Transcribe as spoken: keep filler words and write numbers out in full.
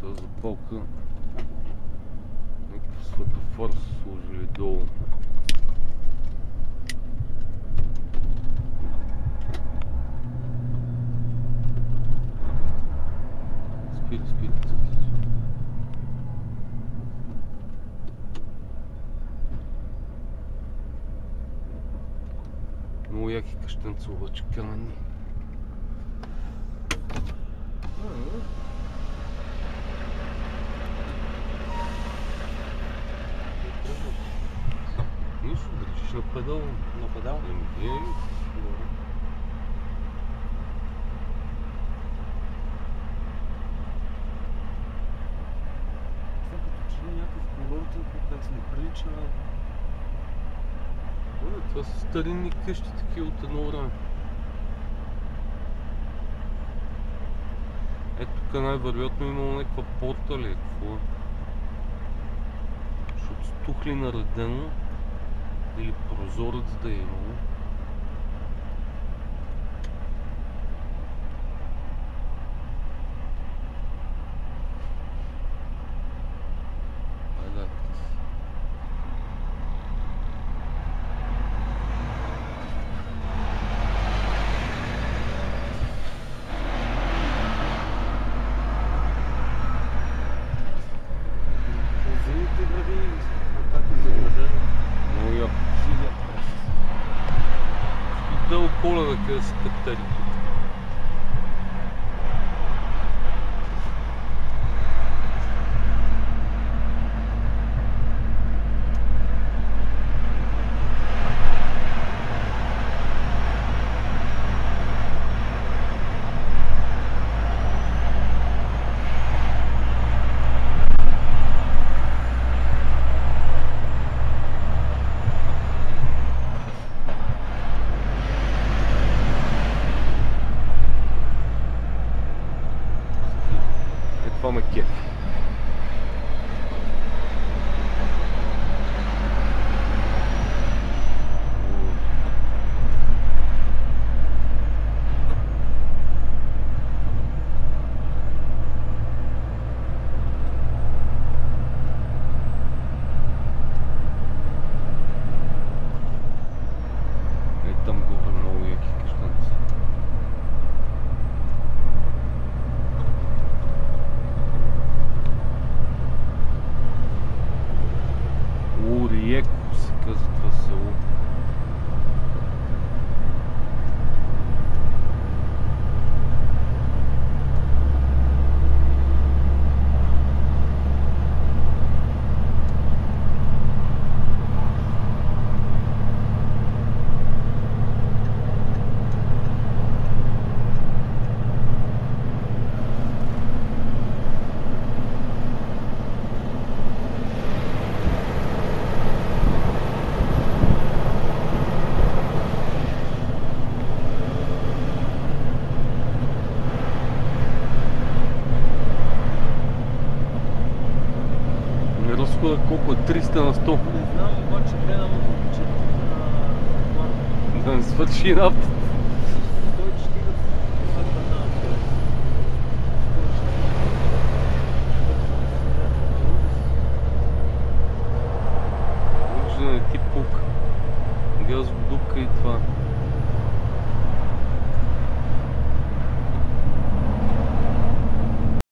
тази запалка. Някакъв светофар са сложили долу. Спири, спири. Много яки къщенца обаче, каменни. Нищо, държиш на педал. На педал? Еми, ей. Това като че ли някакъв колоритен комплекс не прилича. Това са старинни къщи, такива от едно време. Ето тук най-вероятно имало някаква порта ли, какво е? Защото с тухли наредено или прозорец да е имало. Долу Коледа, къде са каптери. Това ме кефи. Ей там горе много яки къщенци. Ориеко се казва това село. Разхода колко е? триста на сто? Не знам, обаче гледам отчетите на... Да не свърши нафтата.